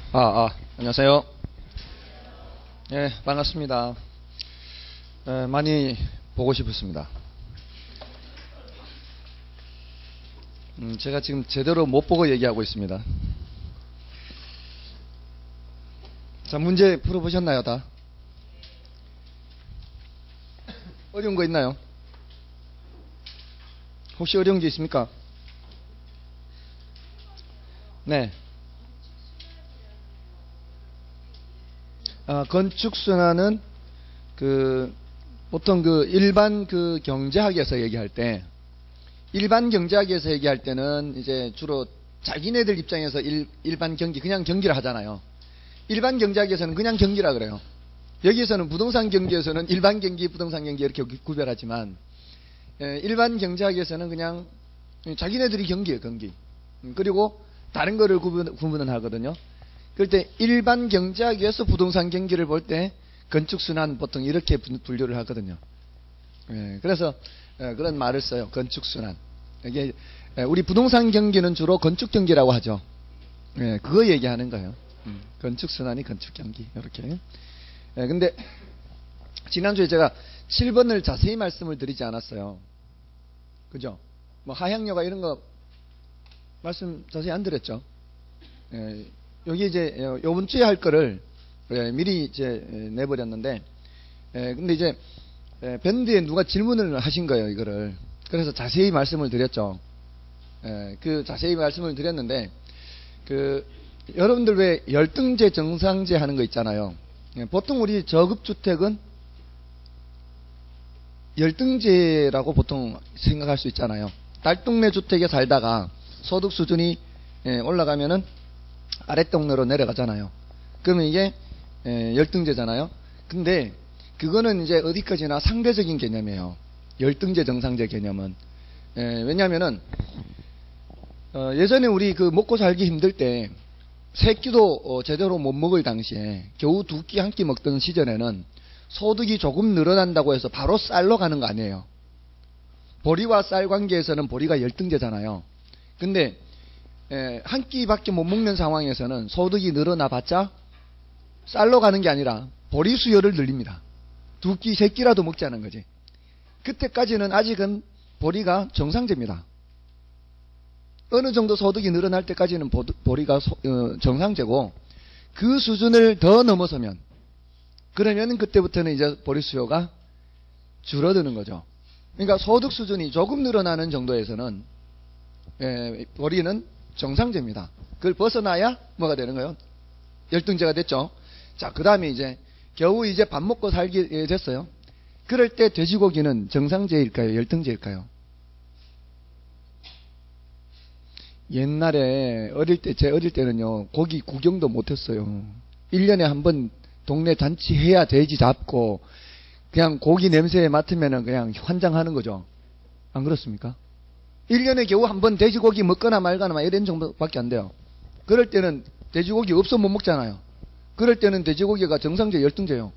안녕하세요. 예, 반갑습니다. 많이 보고 싶었습니다. 제가 지금 제대로 못 보고 얘기하고 있습니다. 자, 문제 풀어보셨나요, 다? 어려운 거 있나요? 혹시 어려운 게 있습니까? 네. 건축순환은 보통 일반 경제학에서 얘기할 때, 일반 경제학에서 얘기할 때는 이제 주로 자기네들 입장에서 일반 경기, 그냥 경기를 하잖아요. 일반 경제학에서는 그냥 경기라 그래요. 여기에서는 부동산 경기에서는 일반 경기, 부동산 경기 이렇게 구별하지만, 일반 경제학에서는 그냥 자기네들이 경기예요, 경기. 그리고 다른 거를 구분은 하거든요. 그럴 때 일반 경제학에서 부동산 경기를 볼 때 건축순환 보통 이렇게 분류를 하거든요. 그래서 그런 말을 써요. 건축순환. 이게 우리 부동산 경기는 주로 건축 경기라고 하죠. 그거 얘기하는 거예요. 건축순환이 건축 경기 이렇게. 근데 지난주에 제가 7번을 자세히 말씀을 드리지 않았어요. 그죠? 뭐 하향료가 이런 거 말씀 자세히 안 드렸죠. 여기 이제 요번 주에 할 거를 미리 이제 내버렸는데, 근데 이제 밴드에 누가 질문을 하신 거예요, 이거를. 그래서 자세히 말씀을 드렸죠. 자세히 말씀을 드렸는데, 여러분들 왜 열등제, 정상제 하는 거 있잖아요. 보통 우리 저급주택은 열등제라고 보통 생각할 수 있잖아요. 딸동네 주택에 살다가 소득 수준이 올라가면은 아랫동네로 내려가잖아요. 그러면 이게 열등제잖아요. 근데 그거는 이제 어디까지나 상대적인 개념이에요. 열등제, 정상제 개념은. 왜냐하면은 예전에 우리 먹고 살기 힘들 때 세 끼도 제대로 못 먹을 당시에 겨우 두 끼 한 끼 먹던 시절에는 소득이 조금 늘어난다고 해서 바로 쌀로 가는 거 아니에요. 보리와 쌀 관계에서는 보리가 열등제잖아요. 근데 한 끼밖에 못 먹는 상황에서는 소득이 늘어나 봤자 쌀로 가는 게 아니라 보리 수요를 늘립니다. 두 끼, 세 끼라도 먹자는 거지. 그때까지는 아직은 보리가 정상제입니다. 어느 정도 소득이 늘어날 때까지는 보리가 정상제고, 그 수준을 더 넘어서면, 그러면 그때부터는 이제 보리 수요가 줄어드는 거죠. 그러니까 소득 수준이 조금 늘어나는 정도에서는 보리는 정상제입니다. 그걸 벗어나야 뭐가 되는 거예요? 열등제가 됐죠. 자, 그 다음에 이제 겨우 이제 밥 먹고 살게 됐어요. 그럴 때 돼지고기는 정상제일까요? 열등제일까요? 옛날에 제 어릴 때는요, 고기 구경도 못했어요. 1년에 한 번 동네 잔치해야 돼지 잡고, 그냥 고기 냄새에 맡으면은 그냥 환장하는 거죠. 안 그렇습니까? 1년에 겨우 한 번 돼지고기 먹거나 말거나 이런 정도밖에 안 돼요. 그럴 때는 돼지고기 없어 못 먹잖아요. 그럴 때는 돼지고기가 정상제, 열등제요.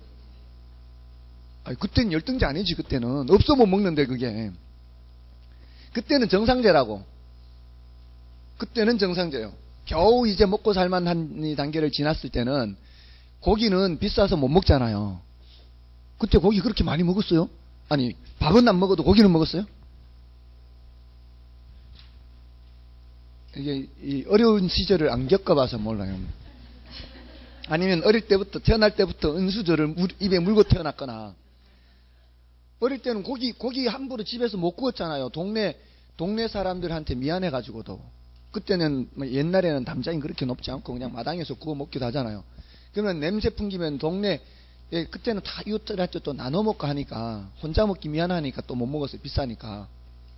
그때는 열등제 아니지. 그때는 없어 못 먹는데, 그게 그때는 정상제라고. 그때는 정상제요. 겨우 이제 먹고 살만한 단계를 지났을 때는 고기는 비싸서 못 먹잖아요. 그때 고기 그렇게 많이 먹었어요? 아니, 밥은 안 먹어도 고기는 먹었어요? 이게 이 어려운 시절을 안 겪어봐서 몰라요. 아니면 어릴 때부터, 태어날 때부터 은수저를 입에 물고 태어났거나, 어릴 때는 고기 함부로 집에서 못 구웠잖아요. 동네 사람들한테 미안해가지고도. 그때는 옛날에는 담장이 그렇게 높지 않고 그냥 마당에서 구워 먹기도 하잖아요. 그러면 냄새 풍기면 그때는 다 이웃들한테 또 나눠 먹고 하니까, 혼자 먹기 미안하니까 또 못 먹었어요. 비싸니까.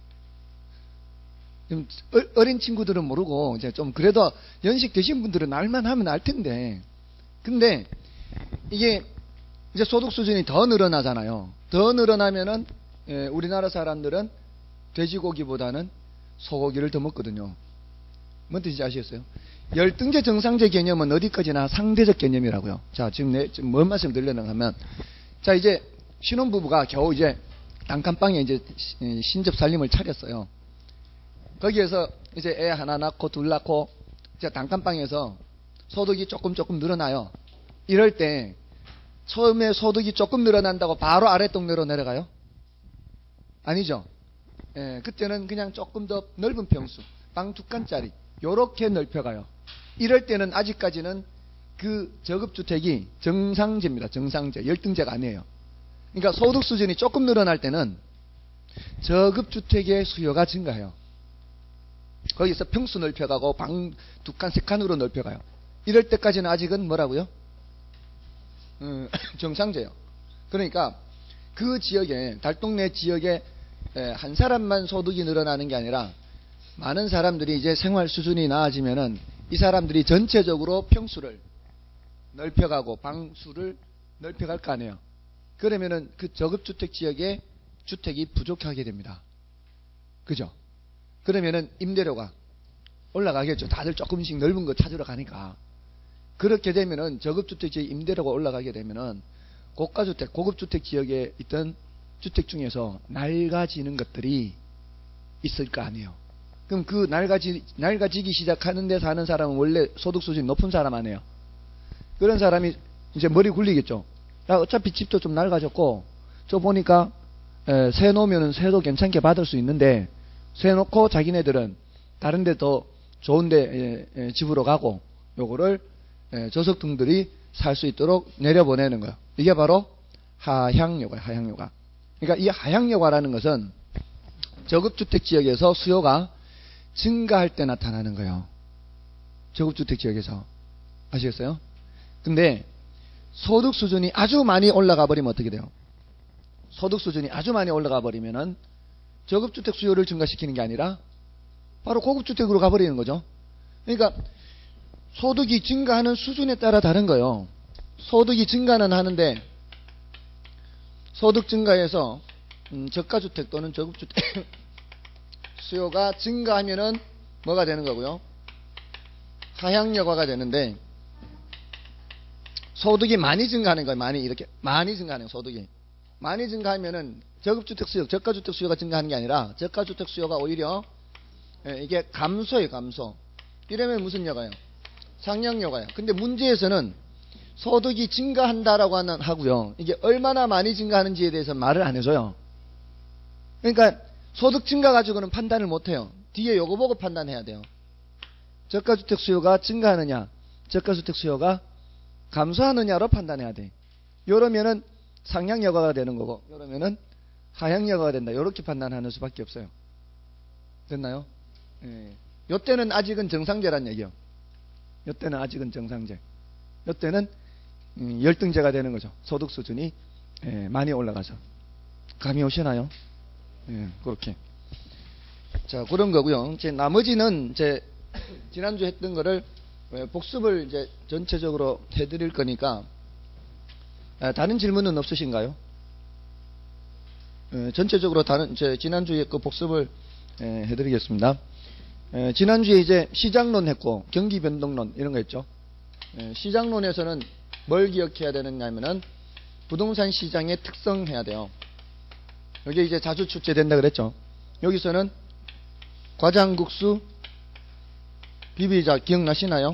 어린 친구들은 모르고 이제 좀 그래도 연식 되신 분들은 알만 하면 알 텐데, 근데 이게 이제 소득 수준이 더 늘어나잖아요. 더 늘어나면은 우리나라 사람들은 돼지고기보다는 소고기를 더 먹거든요. 뭔 뜻인지 아시겠어요? 열등제, 정상제 개념은 어디까지나 상대적 개념이라고요. 자, 지금 뭔 말씀 드리려나 하면, 자, 이제 신혼부부가 겨우 이제 단칸방에 이제 신접 살림을 차렸어요. 거기에서 이제 애 하나 낳고 둘 낳고 이제 단칸방에서 소득이 조금 늘어나요. 이럴 때 처음에 소득이 조금 늘어난다고 바로 아랫동네로 내려가요? 아니죠. 예, 그때는 그냥 조금 더 넓은 평수, 방 2칸짜리 요렇게 넓혀가요. 이럴 때는 아직까지는 그 저급주택이 정상제입니다. 정상제, 열등제가 아니에요. 그러니까 소득 수준이 조금 늘어날 때는 저급주택의 수요가 증가해요. 거기서 평수 넓혀가고 방 2칸, 3칸으로 넓혀가요. 이럴 때까지는 아직은 뭐라고요? 정상제요. 그러니까 그 지역에, 달동네 지역에 한 사람만 소득이 늘어나는 게 아니라 많은 사람들이 이제 생활 수준이 나아지면은 이 사람들이 전체적으로 평수를 넓혀가고 방수를 넓혀갈 거 아니에요. 그러면은 그 저급주택 지역에 주택이 부족하게 됩니다. 그죠? 그러면은 임대료가 올라가겠죠. 다들 조금씩 넓은 거 찾으러 가니까. 그렇게 되면은 저급주택 지역 임대료가 올라가게 되면은 고가주택, 고급주택 지역에 있던 주택 중에서 낡아지는 것들이 있을 거 아니에요. 그럼 그 낡아지기 시작하는 데 사는 사람은 원래 소득 수준이 높은 사람 아니에요. 그런 사람이 이제 머리 굴리겠죠. 야, 어차피 집도 좀 낡아졌고, 저 보니까 세 놓으면은 세도 괜찮게 받을 수 있는데, 세 놓고 자기네들은 다른 데 더 좋은데 집으로 가고, 요거를 저소득층들이 살 수 있도록 내려보내는 거예요. 이게 바로 하향효과예요. 하향효과. 그러니까 이 하향효과라는 것은 저급주택 지역에서 수요가 증가할 때 나타나는 거예요. 저급주택 지역에서. 아시겠어요? 근데 소득 수준이 아주 많이 올라가 버리면 어떻게 돼요? 소득 수준이 아주 많이 올라가 버리면은 저급주택 수요를 증가시키는 게 아니라 바로 고급주택으로 가버리는 거죠. 그러니까 소득이 증가하는 수준에 따라 다른 거예요. 소득이 증가는 하는데 소득 증가해서 저가주택 또는 저급주택 수요가 증가하면은 뭐가 되는 거고요? 하향여과가 되는데 소득이 많이 증가하는 거예요. 많이 이렇게 많이 증가하는 거예요. 소득이 많이 증가하면은 저급주택 수요, 저가주택 수요가 증가하는 게 아니라 저가주택 수요가 오히려 이게 감소예요. 감소. 이러면 무슨 여가요? 상향여가요. 근데 문제에서는 소득이 증가한다라고 하고요. 이게 얼마나 많이 증가하는지에 대해서 말을 안 해줘요. 그러니까 소득 증가 가지고는 판단을 못해요. 뒤에 요거 보고 판단해야 돼요. 저가주택 수요가 증가하느냐, 저가주택 수요가 감소하느냐로 판단해야 돼. 이러면은 상향여가가 되는 거고, 이러면은 하향여가가 된다. 이렇게 판단하는 수밖에 없어요. 됐나요? 예. 요때는 아직은 정상제란 얘기요. 요때는 아직은 정상제. 요때는 열등제가 되는 거죠. 소득 수준이 많이 올라가서. 감이 오시나요? 예, 그렇게. 자, 그런 거고요. 이제 나머지는 이제 지난주 했던 거를 복습을 이제 전체적으로 해드릴 거니까 다른 질문은 없으신가요? 전체적으로 다른 지난주에 그 복습을 해드리겠습니다. 지난주에 이제 시장론 했고 경기 변동론 이런 거 했죠. 시장론에서는 뭘 기억해야 되느냐면은 부동산 시장의 특성 해야 돼요. 여기 이제 자주 출제된다 그랬죠. 여기서는 과장국수 비비자 기억나시나요?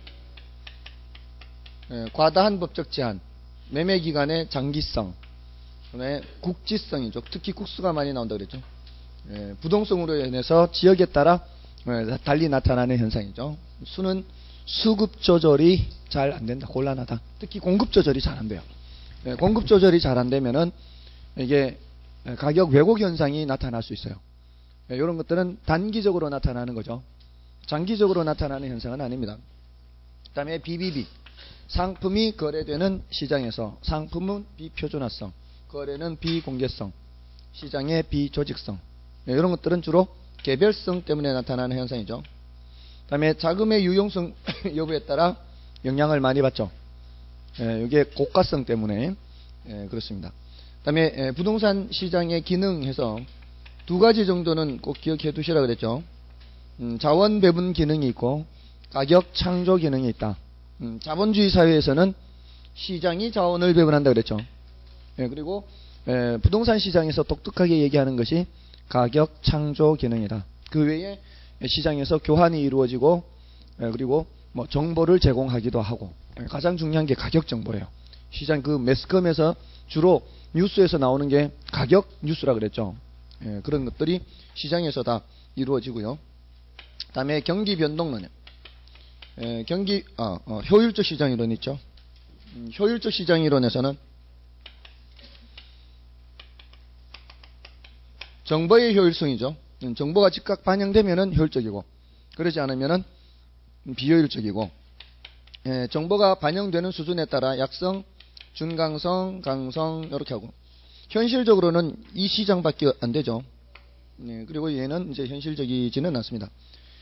과다한 법적 제한, 매매 기간의 장기성, 그다음에 국지성이죠. 특히 국수가 많이 나온다 그랬죠. 부동성으로 인해서 지역에 따라 달리 나타나는 현상이죠. 수는 수급 조절이 잘 안 된다. 곤란하다. 특히 공급 조절이 잘 안 돼요. 공급 조절이 잘 안 되면은 이게 가격 왜곡 현상이 나타날 수 있어요. 이런 것들은 단기적으로 나타나는 거죠. 장기적으로 나타나는 현상은 아닙니다. 그 다음에 BBB. 상품이 거래되는 시장에서 상품은 비표준화성, 거래는 비공개성, 시장의 비조직성. 이런 것들은 주로 개별성 때문에 나타나는 현상이죠. 그 다음에 자금의 유용성 여부에 따라 영향을 많이 받죠. 이게 고가성 때문에 그렇습니다. 그 다음에 부동산 시장의 기능에서 두 가지 정도는 꼭 기억해 두시라 그랬죠. 자원 배분 기능이 있고 가격 창조 기능이 있다. 자본주의 사회에서는 시장이 자원을 배분한다 그랬죠. 그리고 부동산 시장에서 독특하게 얘기하는 것이 가격 창조 기능이다. 그 외에 시장에서 교환이 이루어지고 그리고 뭐 정보를 제공하기도 하고, 가장 중요한 게 가격 정보예요. 시장 그 매스컴에서 주로 뉴스에서 나오는 게 가격 뉴스라 그랬죠. 그런 것들이 시장에서 다 이루어지고요. 그다음에 경기 변동론, 효율적 시장 이론 있죠. 효율적 시장 이론에서는 정보의 효율성이죠. 정보가 즉각 반영되면은 효율적이고, 그러지 않으면은 비효율적이고, 정보가 반영되는 수준에 따라 약성, 준강성, 강성 이렇게 하고, 현실적으로는 이 시장밖에 안 되죠. 그리고 얘는 이제 현실적이지는 않습니다.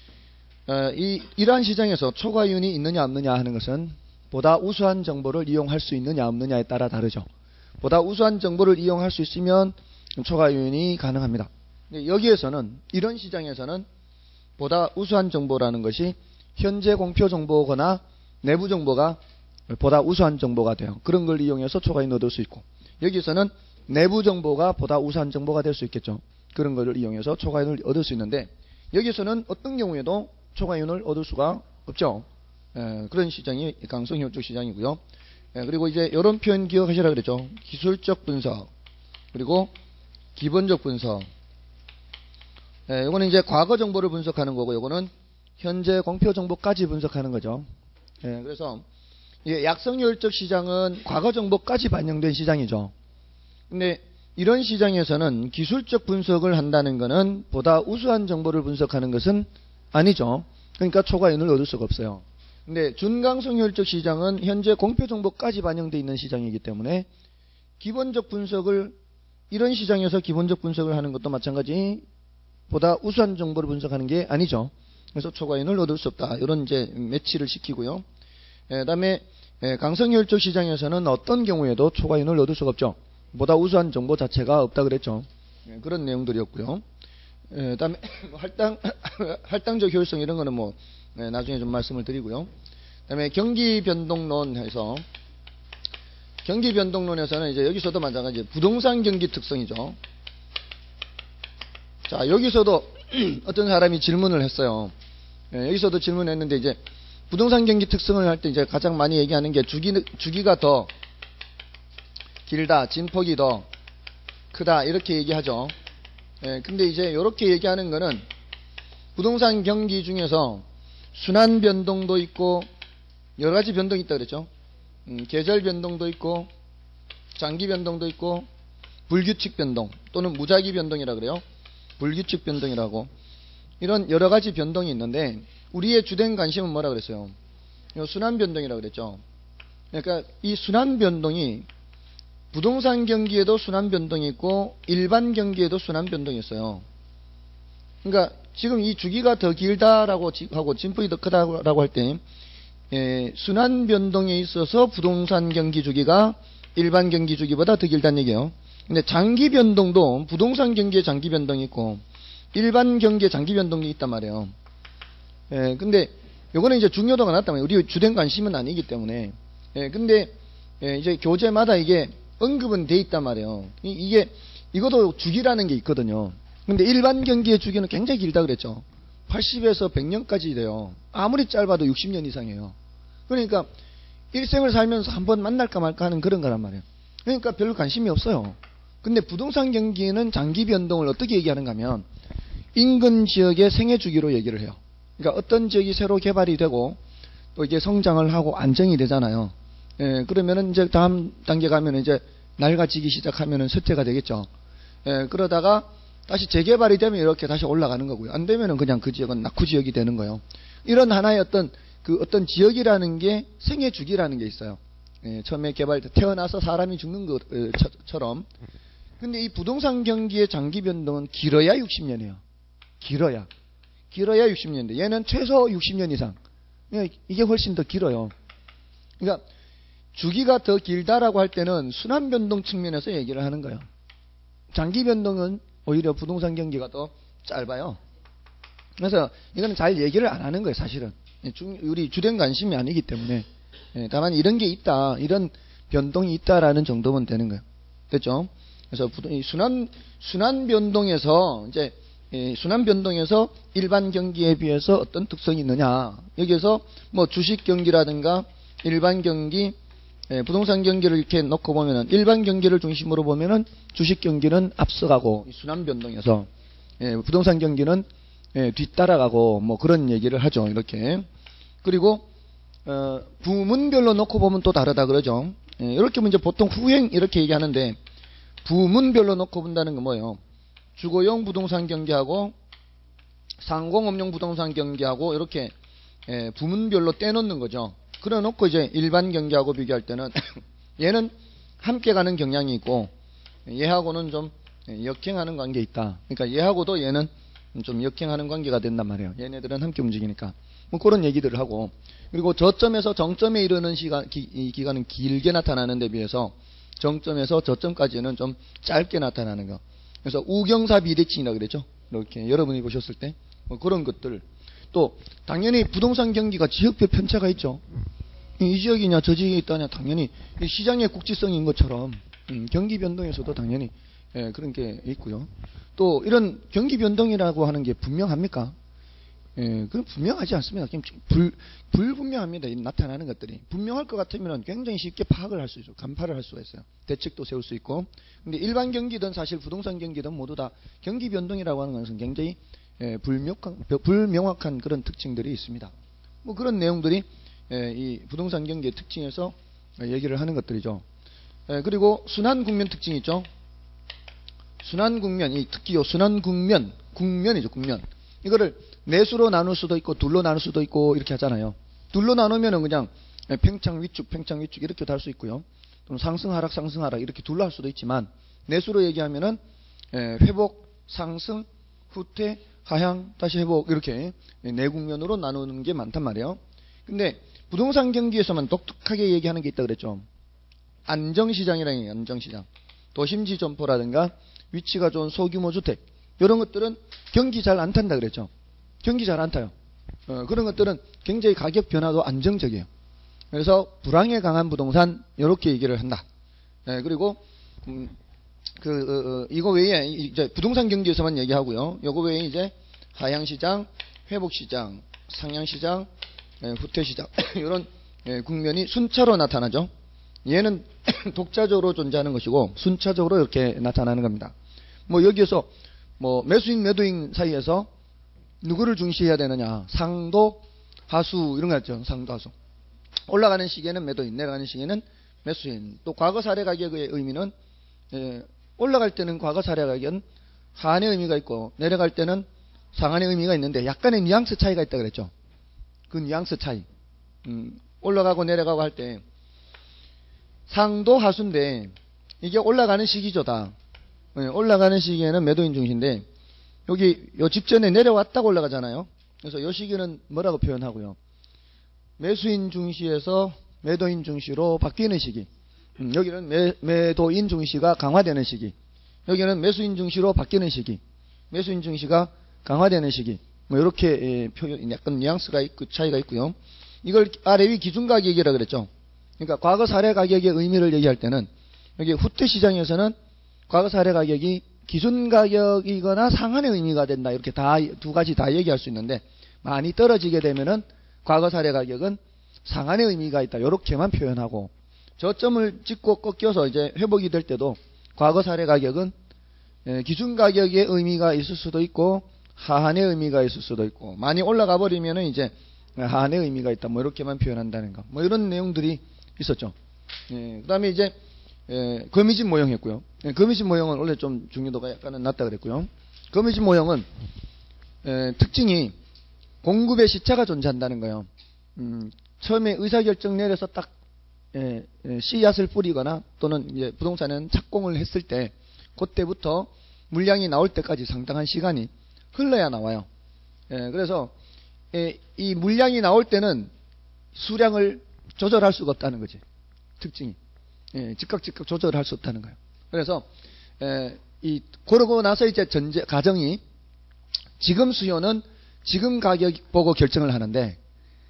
이러한 시장에서 초과이윤이 있느냐 없느냐 하는 것은 보다 우수한 정보를 이용할 수 있느냐 없느냐에 따라 다르죠. 보다 우수한 정보를 이용할 수 있으면 초과이윤이 가능합니다. 여기에서는, 이런 시장에서는 보다 우수한 정보라는 것이 현재 공표 정보거나 내부 정보가 보다 우수한 정보가 돼요. 그런 걸 이용해서 초과이윤을 얻을 수 있고, 여기서는 내부 정보가 보다 우수한 정보가 될 수 있겠죠. 그런 걸 이용해서 초과이윤을 얻을 수 있는데, 여기서는 어떤 경우에도 초과이윤을 얻을 수가 없죠. 그런 시장이 강성효율적 시장이고요. 그리고 이제 이런 표현 기억하시라 그랬죠. 기술적 분석, 그리고 기본적 분석. 이거는 이제 과거 정보를 분석하는 거고, 이거는 현재 공표 정보까지 분석하는 거죠. 그래서 약성효율적 시장은 과거 정보까지 반영된 시장이죠. 근데 이런 시장에서는 기술적 분석을 한다는 것은 보다 우수한 정보를 분석하는 것은 아니죠. 그러니까 초과이윤을 얻을 수가 없어요. 근데 준강성효율적 시장은 현재 공표 정보까지 반영되어 있는 시장이기 때문에 기본적 분석을, 이런 시장에서 기본적 분석을 하는 것도 마찬가지 보다 우수한 정보를 분석하는 게 아니죠. 그래서 초과이윤을 얻을 수 없다. 이런 이제 매치를 시키고요. 그다음에 강성효율적 시장에서는 어떤 경우에도 초과이윤을 얻을 수가 없죠. 보다 우수한 정보 자체가 없다 그랬죠. 그런 내용들이었고요. 그다음에 할당적 효율성 이런 거는 뭐 나중에 좀 말씀을 드리고요. 그다음에 경기 변동론에서, 경기 변동론에서는 이제 여기서도 마찬가지 부동산 경기 특성이죠. 자, 여기서도 어떤 사람이 질문을 했어요. 여기서도 질문했는데, 이제 부동산 경기 특성을 할 때 이제 가장 많이 얘기하는 게 주기가 더 길다, 진폭이 더 크다, 이렇게 얘기하죠. 근데 이제 이렇게 얘기하는 거는 부동산 경기 중에서 순환 변동도 있고 여러 가지 변동이 있다 그랬죠. 계절 변동도 있고 장기 변동도 있고 불규칙 변동 또는 무작위 변동이라 그래요. 불규칙 변동이라고, 이런 여러 가지 변동이 있는데 우리의 주된 관심은 뭐라 그랬어요? 순환 변동이라 그랬죠. 그러니까 이 순환 변동이 부동산 경기에도 순환 변동이 있고 일반 경기에도 순환 변동이 있어요. 그러니까 지금 이 주기가 더 길다라고 하고 진폭이 더 크다라고 할 때 순환 변동에 있어서 부동산 경기 주기가 일반 경기 주기보다 더 길다는 얘기예요. 근데 장기 변동도 부동산 경기에 장기 변동이 있고 일반 경기에 장기 변동이 있단 말이에요. 근데 요거는 이제 중요도가 낮다면 우리 주된 관심은 아니기 때문에. 근데 이제 교재마다 이게 언급은 돼 있단 말이에요. 이것도 주기라는 게 있거든요. 근데 일반 경기의 주기는 굉장히 길다 그랬죠. 80에서 100년까지 돼요. 아무리 짧아도 60년 이상이에요. 그러니까 일생을 살면서 한번 만날까 말까 하는 그런 거란 말이에요. 그러니까 별로 관심이 없어요. 근데 부동산 경기는 장기 변동을 어떻게 얘기하는가 하면 인근 지역의 생애 주기로 얘기를 해요. 그러니까 어떤 지역이 새로 개발이 되고 또 이게 성장을 하고 안정이 되잖아요. 그러면은 이제 다음 단계 가면 이제 낡아지기 시작하면은 쇠퇴가 되겠죠. 그러다가 다시 재개발이 되면 이렇게 다시 올라가는 거고요. 안 되면은 그냥 그 지역은 낙후 지역이 되는 거예요. 이런 하나의 어떤 지역이라는 게 생애 주기라는 게 있어요. 처음에 개발돼 태어나서 사람이 죽는 것처럼. 근데 이 부동산 경기의 장기 변동은 길어야 60년이에요. 길어야 60년인데 얘는 최소 60년 이상. 이게 훨씬 더 길어요. 그러니까 주기가 더 길다라고 할 때는 순환 변동 측면에서 얘기를 하는 거예요. 장기 변동은 오히려 부동산 경기가 더 짧아요. 그래서 이거는 잘 얘기를 안 하는 거예요, 사실은. 우리 주된 관심이 아니기 때문에. 다만 이런 게 있다, 이런 변동이 있다라는 정도면 되는 거예요. 됐죠? 그래서 순환 변동에서 이제 순환 변동에서 일반 경기에 비해서 어떤 특성이 있느냐. 여기에서 뭐 주식 경기라든가 일반 경기, 부동산 경기를 이렇게 놓고 보면은 일반 경기를 중심으로 보면은 주식 경기는 앞서가고 순환 변동에서 부동산 경기는 뒤따라가고 뭐 그런 얘기를 하죠. 이렇게. 그리고 부문별로 놓고 보면 또 다르다 그러죠. 이렇게 이제 보통 후행 이렇게 얘기하는데 부문별로 놓고 본다는 건 뭐예요? 주거용 부동산 경기하고 상공업용 부동산 경기하고 이렇게 부문별로 떼놓는 거죠. 그래 놓고 이제 일반 경기하고 비교할 때는 얘는 함께 가는 경향이 있고 얘하고는 좀 역행하는 관계에 있다. 그러니까 얘하고도 얘는 좀 역행하는 관계가 된단 말이에요. 얘네들은 함께 움직이니까. 뭐 그런 얘기들을 하고, 그리고 저점에서 정점에 이르는 기간은 길게 나타나는 데 비해서 정점에서 저점까지는 좀 짧게 나타나는 거. 그래서 우경사 비대칭이라고 그랬죠. 이렇게 여러분이 보셨을 때 뭐 그런 것들. 또 당연히 부동산 경기가 지역별 편차가 있죠. 이 지역이냐 저 지역에 있다냐 당연히 시장의 국지성인 것처럼 경기 변동에서도 당연히 그런 게 있고요. 또 이런 경기 변동이라고 하는 게 분명합니까? 그건 분명하지 않습니다. 불분명합니다. 나타나는 것들이. 분명할 것 같으면 굉장히 쉽게 파악을 할 수 있죠. 간파를 할 수가 있어요. 대책도 세울 수 있고. 근데 일반 경기든 사실 부동산 경기든 모두 다 경기 변동이라고 하는 것은 굉장히 불명확한 그런 특징들이 있습니다. 뭐 그런 내용들이 이 부동산 경기의 특징에서 얘기를 하는 것들이죠. 그리고 순환 국면 특징이 있죠. 순환 국면, 특히 요 순환 국면이죠, 국면. 이거를 내수로 나눌 수도 있고 둘로 나눌 수도 있고 이렇게 하잖아요. 둘로 나누면은 그냥 팽창 위축 이렇게 할 수 있고요. 또는 상승 하락 이렇게 둘로 할 수도 있지만 내수로 얘기하면은 회복, 상승, 후퇴, 하향, 다시 회복 이렇게 네 국면으로 나누는 게 많단 말이에요. 근데 부동산 경기에서만 독특하게 얘기하는 게 있다 그랬죠. 안정시장이라는 게 안정시장. 도심지 점포라든가 위치가 좋은 소규모 주택 이런 것들은 경기 잘 안 탄다 그랬죠. 경기 잘 안 타요. 그런 것들은 굉장히 가격 변화도 안정적이에요. 그래서 불황에 강한 부동산 이렇게 얘기를 한다. 그리고 이거 외에 이제 부동산 경기에서만 얘기하고요. 요거 외에 이제 하향시장, 회복시장, 상향시장, 후퇴시장 이런 국면이 순차로 나타나죠. 얘는 독자적으로 존재하는 것이고 순차적으로 이렇게 나타나는 겁니다. 뭐 여기에서 뭐 매수인 매도인 사이에서 누구를 중시해야 되느냐, 상도 하수 이런 거 있죠. 상도 하수. 올라가는 시기에는 매도인, 내려가는 시기에는 매수인. 또 과거 사례 가격의 의미는 올라갈 때는 과거 사례 가격은 하한의 의미가 있고 내려갈 때는 상한의 의미가 있는데 약간의 뉘앙스 차이가 있다 그랬죠. 그 뉘앙스 차이. 올라가고 내려가고 할 때 상도 하수인데 이게 올라가는 시기죠 다. 올라가는 시기에는 매도인 중시인데 여기 요 직전에 내려왔다고 올라가잖아요. 그래서 요 시기는 뭐라고 표현하고요. 매수인 중시에서 매도인 중시로 바뀌는 시기. 여기는 매도인 중시가 강화되는 시기. 여기는 매수인 중시로 바뀌는 시기. 매수인 중시가 강화되는 시기. 뭐 이렇게 표현, 약간 뉘앙스가 있고 차이가 있고요. 이걸 아래 위 기준 가격이라고 그랬죠. 그러니까 과거 사례 가격의 의미를 얘기할 때는 여기 후퇴 시장에서는 과거 사례 가격이 기준 가격이거나 상한의 의미가 된다. 이렇게 두 가지 다 얘기할 수 있는데 많이 떨어지게 되면은 과거 사례 가격은 상한의 의미가 있다. 이렇게만 표현하고 저점을 찍고 꺾여서 이제 회복이 될 때도 과거 사례 가격은 기준 가격의 의미가 있을 수도 있고 하한의 의미가 있을 수도 있고 많이 올라가 버리면은 이제 하한의 의미가 있다. 뭐 이렇게만 표현한다는 거. 뭐 이런 내용들이 있었죠. 그다음에 이제 거미집 모형했고요. 거미집 모형은 원래 좀 중요도가 약간은 낮다 그랬고요. 거미집 모형은 특징이 공급의 시차가 존재한다는 거예요. 처음에 의사결정 내려서 딱 씨앗을 뿌리거나 또는 이제 부동산은 착공을 했을 때 그때부터 물량이 나올 때까지 상당한 시간이 흘러야 나와요. 그래서 이 물량이 나올 때는 수량을 조절할 수가 없다는 거지. 특징이. 즉각 조절할 수 없다는 거예요. 그래서 그러고 나서 이제 가정이 지금 수요는 지금 가격 보고 결정을 하는데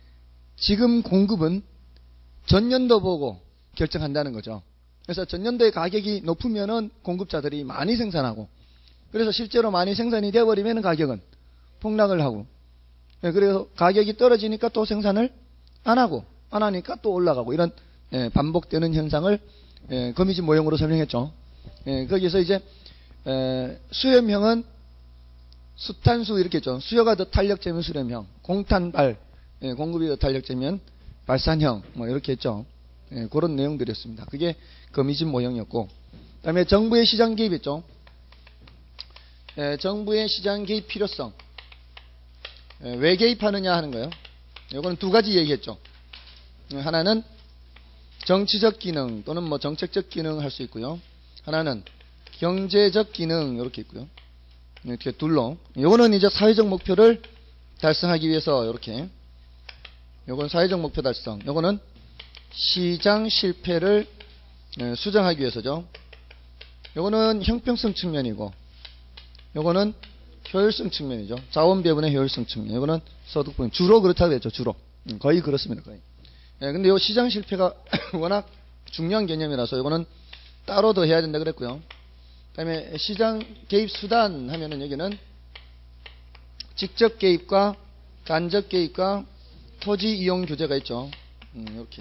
지금 공급은 전년도 보고 결정한다는 거죠. 그래서 전년도의 가격이 높으면은 공급자들이 많이 생산하고 그래서 실제로 많이 생산이 되어버리면 가격은 폭락을 하고, 그래서 가격이 떨어지니까 또 생산을 안 하고, 안 하니까 또 올라가고, 이런 반복되는 현상을 거미집 모형으로 설명했죠. 거기서 이제 수렴형은 수탄수 이렇게 했죠. 수요가 더 탄력제면 수렴형, 공탄발, 공급이 더 탄력제면 발산형, 뭐 이렇게 했죠. 그런 내용들이었습니다. 그게 거미집 모형이었고, 그 다음에 정부의 시장 개입이었죠. 정부의 시장 개입 필요성. 왜 개입하느냐 하는 거예요. 이거는 두 가지 얘기했죠. 하나는 정치적 기능 또는 뭐 정책적 기능 할 수 있고요. 하나는 경제적 기능 이렇게 있고요. 이렇게 둘로. 요거는 이제 사회적 목표를 달성하기 위해서 이렇게. 요건 사회적 목표 달성. 요거는 시장 실패를 수정하기 위해서죠. 요거는 형평성 측면이고, 요거는 효율성 측면이죠. 자원 배분의 효율성 측면. 요거는 소득 부분. 주로 그렇다고 했죠. 주로. 거의 그렇습니다. 거의. 근데 요 시장 실패가 워낙 중요한 개념이라서 요거는 따로 더 해야 된다 그랬고요. 그 다음에 시장 개입 수단 하면은 여기는 직접 개입과 간접 개입과 토지 이용 규제가 있죠. 이렇게.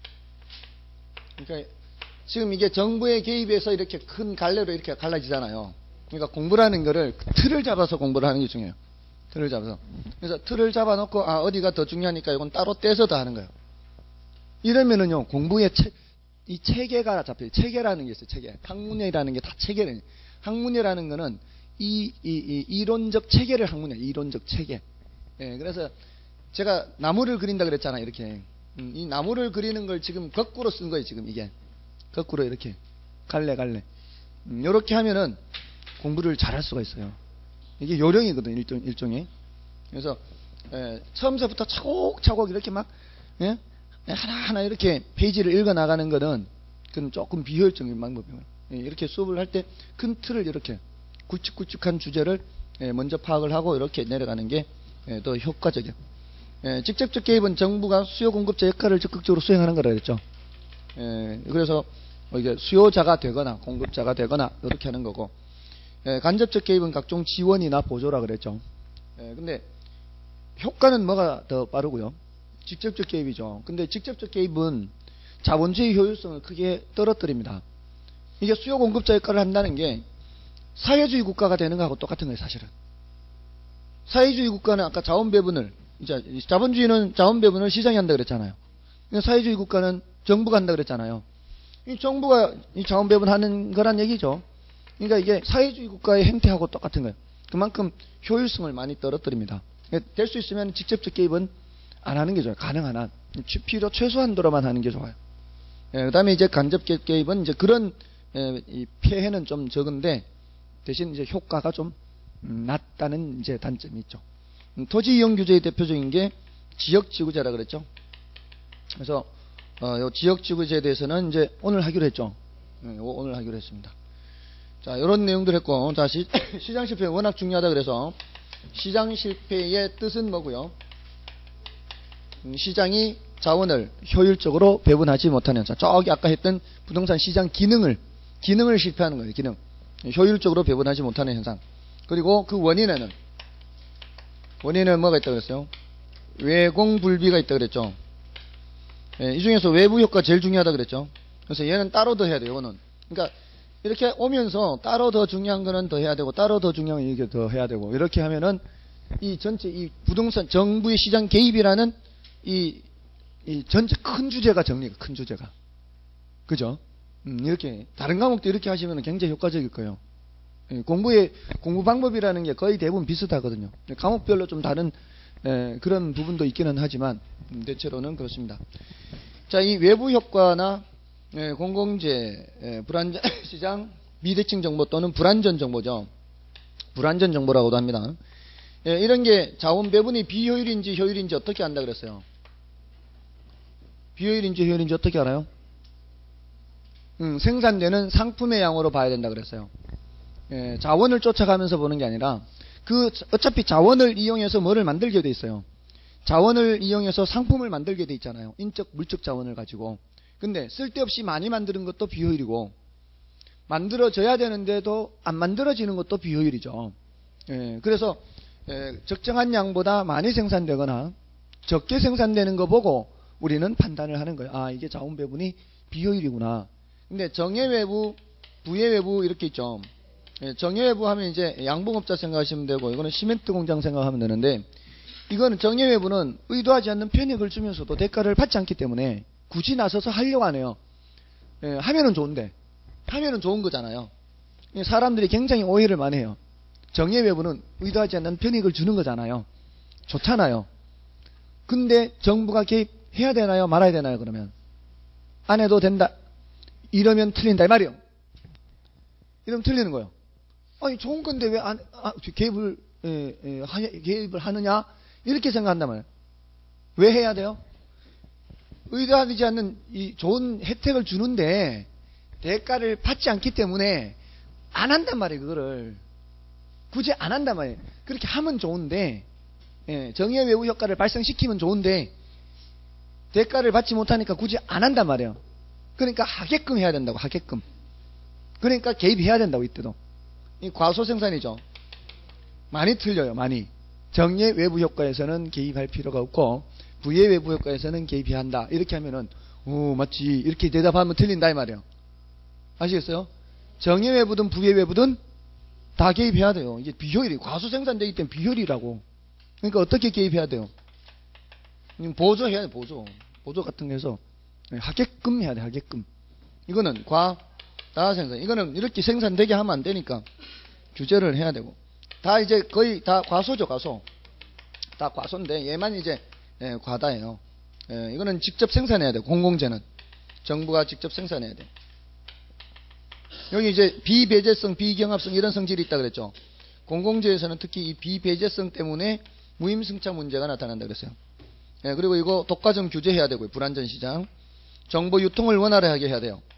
그러니까 지금 이게 정부의 개입에서 이렇게 큰 갈래로 이렇게 갈라지잖아요. 그러니까 공부라는 거를 틀을 잡아서 공부를 하는 게 중요해요. 틀을 잡아서. 그래서 틀을 잡아놓고 어디가 더 중요하니까 이건 따로 떼서 더 하는 거예요. 이러면은요 공부의 이 체계가 잡혀요. 체계라는 게 있어요. 체계. 학문이라는 게 다 체계예요. 학문이라는 거는 이 이론적 체계를 학문이에요. 이론적 체계. 그래서 제가 나무를 그린다 그랬잖아요. 이렇게. 이 나무를 그리는 걸 지금 거꾸로 쓴 거예요. 지금 이게. 거꾸로 이렇게. 갈래. 이렇게 하면은 공부를 잘할 수가 있어요. 이게 요령이거든요. 일종의. 그래서 처음서부터 차곡차곡 이렇게 막 하나하나 이렇게 페이지를 읽어 나가는 거는 그건 조금 비효율적인 방법이에요. 이렇게 수업을 할 때 큰 틀을 이렇게 굵직굵직한 주제를 먼저 파악을 하고 이렇게 내려가는 게 더 효과적이에요. 직접적 개입은 정부가 수요 공급자 역할을 적극적으로 수행하는 거라 그랬죠. 그래서 이게 수요자가 되거나 공급자가 되거나 이렇게 하는 거고, 간접적 개입은 각종 지원이나 보조라 그랬죠. 근데 효과는 뭐가 더 빠르고요? 직접적 개입이죠. 근데 직접적 개입은 자본주의 효율성을 크게 떨어뜨립니다. 이게 수요 공급자 역할을 한다는 게 사회주의 국가가 되는 거하고 똑같은 거예요, 사실은. 사회주의 국가는 아까 자원 배분을, 이제 자본주의는 자원 배분을 시장이 한다 그랬잖아요. 사회주의 국가는 정부가 한다 그랬잖아요. 이 정부가 이 자원 배분하는 거란 얘기죠. 그러니까 이게 사회주의 국가의 행태하고 똑같은 거예요. 그만큼 효율성을 많이 떨어뜨립니다. 될 수 있으면 직접적 개입은 안 하는 게 좋아요. 가능한 한. 필요 최소한도로만 하는 게 좋아요. 그 다음에 이제 간접 개입은 이제 그런 이 폐해는 좀 적은데 대신 이제 효과가 좀 낮다는 이제 단점이 있죠. 토지 이용 규제의 대표적인 게 지역지구제라 그랬죠. 그래서 요 지역지구제에 대해서는 이제 오늘 하기로 했죠. 오늘 하기로 했습니다. 자, 이런 내용들 했고, 다시 시장 실패가 워낙 중요하다 그래서 시장 실패의 뜻은 뭐고요? 시장이 자원을 효율적으로 배분하지 못하는 현상. 저기 아까 했던 부동산 시장 기능을 실패하는 거예요. 기능. 효율적으로 배분하지 못하는 현상. 그리고 그 원인에는 뭐가 있다고 그랬어요? 외공불비가 있다고 그랬죠. 이 중에서 외부 효과 제일 중요하다 그랬죠. 그래서 얘는 따로 더 해야 돼요. 이거는. 그러니까 이렇게 오면서 따로 더 중요한 거는 더 해야 되고, 따로 더 중요한 건 이게 더 해야 되고, 이렇게 하면은 이 전체 이 부동산 정부의 시장 개입이라는 이 전체 큰 주제가 정리가, 큰 주제가. 그죠? 이렇게 다른 과목도 이렇게 하시면 굉장히 효과적일 거예요. 공부 방법이라는 게 거의 대부분 비슷하거든요. 과목별로 좀 다른 그런 부분도 있기는 하지만 대체로는 그렇습니다. 자, 이 외부 효과나 공공재, 불안전 시장, 미대칭 정보 또는 불안전 정보죠. 불안전 정보라고도 합니다. 이런 게 자원 배분이 비효율인지 효율인지 어떻게 안다 그랬어요? 비효율인지 효율인지 어떻게 알아요? 생산되는 상품의 양으로 봐야 된다 그랬어요. 자원을 쫓아가면서 보는 게 아니라 어차피 자원을 이용해서 뭐를 만들게 돼 있어요. 자원을 이용해서 상품을 만들게 돼 있잖아요. 인적, 물적 자원을 가지고. 근데 쓸데없이 많이 만드는 것도 비효율이고, 만들어져야 되는데도 안 만들어지는 것도 비효율이죠. 그래서 적정한 양보다 많이 생산되거나 적게 생산되는 거 보고 우리는 판단을 하는 거예요. 아, 이게 자원 배분이 비효율이구나. 근데 정예외부, 부예외부 이렇게 있죠. 정예외부 하면 이제 양봉업자 생각하시면 되고, 이거는 시멘트 공장 생각하면 되는데, 이거는 정예외부는 의도하지 않는 편익을 주면서도 대가를 받지 않기 때문에 굳이 나서서 하려고 안 해요. 하면은 좋은데, 하면은 좋은 거잖아요. 사람들이 굉장히 오해를 많이 해요. 정예외부는 의도하지 않는 편익을 주는 거잖아요. 좋잖아요. 근데 정부가 개입해야 되나요? 말아야 되나요? 그러면 안 해도 된다. 이러면 틀린다 이 말이에요. 이러면 틀리는 거예요. 아니 좋은 건데 왜 개입을 하느냐? 이렇게 생각한단 말이에요. 왜 해야 돼요? 의도하지 않는 이 좋은 혜택을 주는데 대가를 받지 않기 때문에 안 한단 말이에요. 그거를 굳이 안 한단 말이에요. 그렇게 하면 좋은데, 정예외부 효과를 발생시키면 좋은데 대가를 받지 못하니까 굳이 안 한단 말이에요. 그러니까 하게끔 해야 된다고. 하게끔. 그러니까 개입해야 된다고. 이때도 이 과소생산이죠. 많이 틀려요. 많이. 정예외부 효과에서는 개입할 필요가 없고 부예외부 효과에서는 개입해야 한다. 이렇게 하면은 맞지 이렇게 대답하면 틀린다 이 말이에요. 아시겠어요? 정예외부든 부예외부든 다 개입해야 돼요. 이게 비효율이 과소생산되기 때문에 비효율이라고. 그러니까 어떻게 개입해야 돼요? 보조해야 돼. 보조 같은 거 해서 하게끔 해야 돼. 하게끔. 이거는 다생산. 이거는 이렇게 생산되게 하면 안 되니까 규제를 해야 되고. 다 이제 거의 다 과소죠. 과소. 다 과소인데 얘만 이제 과다예요. 이거는 직접 생산해야 돼요. 공공재는 정부가 직접 생산해야 돼. 여기 이제 비배제성, 비경합성 이런 성질이 있다 그랬죠. 공공재에서는 특히 이 비배제성 때문에 무임승차 문제가 나타난다 그랬어요. 그리고 이거 독과점 규제해야 되고요. 불안전 시장. 정보 유통을 원활하게 해야 돼요.